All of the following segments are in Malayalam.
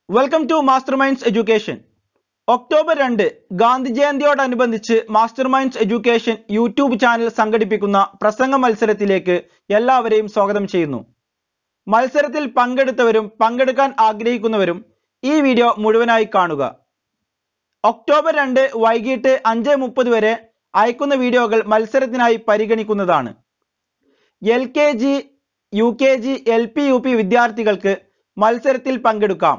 Welcome to Masterminds Education. October 2 Ghandhi jayandhiയോടനുബന്ധിച്ച് Masterminds Education YouTube ചാനൽ സംഘടിപ്പിക്കുന്ന പ്രസംഗ മത്സരത്തിലേക്ക് എല്ലാവരെയും സ്വാഗതം ചെയ്യുന്നു. മത്സരത്തിൽ പങ്കെടുത്തവരും പങ്കെടുക്കാൻ ആഗ്രഹിക്കുന്നവരും ഈ വീഡിയോ മുഴുവനായി കാണുക. ഒക്ടോബർ 2 വൈകിട്ട് 5:30 വരെ അയക്കുന്ന വീഡിയോകൾ മത്സരത്തിനായി പരിഗണിക്കുന്നതാണ്. LKG, UKG, LP, UP വിദ്യാർത്ഥികൾക്ക് മത്സരത്തിൽ പങ്കെടുക്കാം.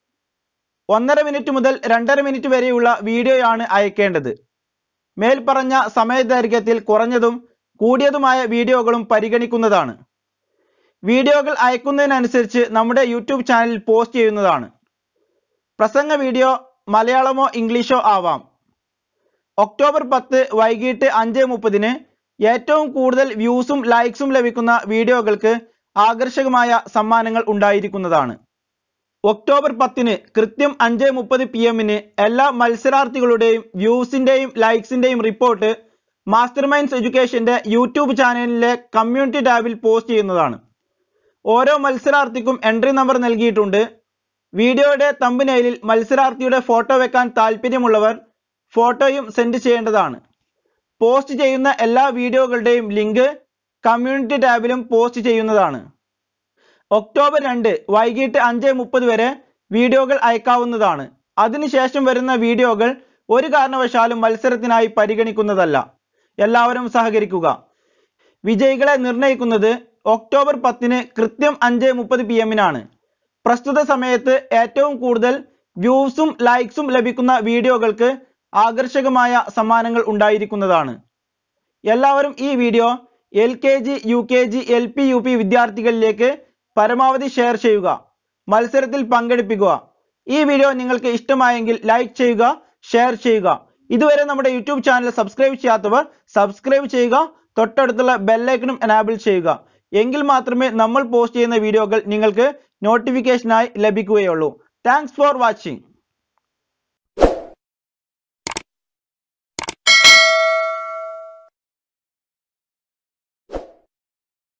1.5 മിനിറ്റ് മുതൽ 2.5 മിനിറ്റ് വരെയുള്ള വീഡിയോയാണ് അയക്കേണ്ടത്. മേൽപ്പറഞ്ഞ സമയദൈർഘ്യത്തിൽ കുറഞ്ഞതും കൂടിയതുമായ വീഡിയോകളും പരിഗണിക്കുന്നതാണ്. വീഡിയോകൾ അയക്കുന്നതിനനുസരിച്ച് നമ്മുടെ യൂട്യൂബ് ചാനലിൽ പോസ്റ്റ് ചെയ്യുന്നതാണ്. പ്രസംഗ വീഡിയോ മലയാളമോ ഇംഗ്ലീഷോ ആവാം. ഒക്ടോബർ 10 വൈകിട്ട് 5:30 ഏറ്റവും കൂടുതൽ വ്യൂസും ലൈക്സും ലഭിക്കുന്ന വീഡിയോകൾക്ക് ആകർഷകമായ സമ്മാനങ്ങൾ ഉണ്ടായിരിക്കുന്നതാണ്. ഒക്ടോബർ 10 കൃത്യം 5:30 PM എല്ലാ മത്സരാർത്ഥികളുടെയും വ്യൂസിന്റെയും ലൈക്സിന്റെയും റിപ്പോർട്ട് മാസ്റ്റർമൈൻഡ്സ് എഡ്യൂക്കേഷന്റെ യൂട്യൂബ് ചാനലിലെ കമ്മ്യൂണിറ്റി ടാബിൽ പോസ്റ്റ് ചെയ്യുന്നതാണ്. ഓരോ മത്സരാർത്ഥിക്കും എൻട്രി നമ്പർ നൽകിയിട്ടുണ്ട്. വീഡിയോയുടെ തംബ്നെയിലിൽ മത്സരാർത്ഥിയുടെ ഫോട്ടോ വെക്കാൻ താല്പര്യമുള്ളവർ ഫോട്ടോയും സെൻഡ് ചെയ്യേണ്ടതാണ്. പോസ്റ്റ് ചെയ്യുന്ന എല്ലാ വീഡിയോകളുടെയും ലിങ്ക് കമ്മ്യൂണിറ്റി ടാബിലും പോസ്റ്റ് ചെയ്യുന്നതാണ്. ഒക്ടോബർ 2 വൈകിട്ട് 5:30 വരെ വീഡിയോകൾ അയക്കാവുന്നതാണ്. അതിനുശേഷം വരുന്ന വീഡിയോകൾ ഒരു കാരണവശാലും മത്സരത്തിനായി പരിഗണിക്കുന്നതല്ല. എല്ലാവരും സഹകരിക്കുക. വിജയികളെ നിർണയിക്കുന്നത് ഒക്ടോബർ 10 കൃത്യം 5:30 PM പ്രസ്തുത സമയത്ത് ഏറ്റവും കൂടുതൽ വ്യൂസും ലൈക്സും ലഭിക്കുന്ന വീഡിയോകൾക്ക് ആകർഷകമായ സമ്മാനങ്ങൾ ഉണ്ടായിരിക്കുന്നതാണ്. എല്ലാവരും ഈ video LKG, UKG, LP, UP വിദ്യാർത്ഥികളിലേക്ക് പരമാവധി ഷെയർ ചെയ്യുക. മത്സരത്തിൽ പങ്കെടുപ്പിക്കുക. ഈ വീഡിയോ നിങ്ങൾക്ക് ഇഷ്ടമായെങ്കിൽ ലൈക്ക് ചെയ്യുക, ഷെയർ ചെയ്യുക. ഇതുവരെ നമ്മുടെ യൂട്യൂബ് ചാനൽ സബ്സ്ക്രൈബ് ചെയ്യാത്തവർ സബ്സ്ക്രൈബ് ചെയ്യുക. തൊട്ടടുത്തുള്ള ബെല്ലൈക്കണും എനാബിൾ ചെയ്യുക. എങ്കിൽ മാത്രമേ നമ്മൾ പോസ്റ്റ് ചെയ്യുന്ന വീഡിയോകൾ നിങ്ങൾക്ക് നോട്ടിഫിക്കേഷനായി ലഭിക്കുകയുള്ളൂ. Thanks for watching.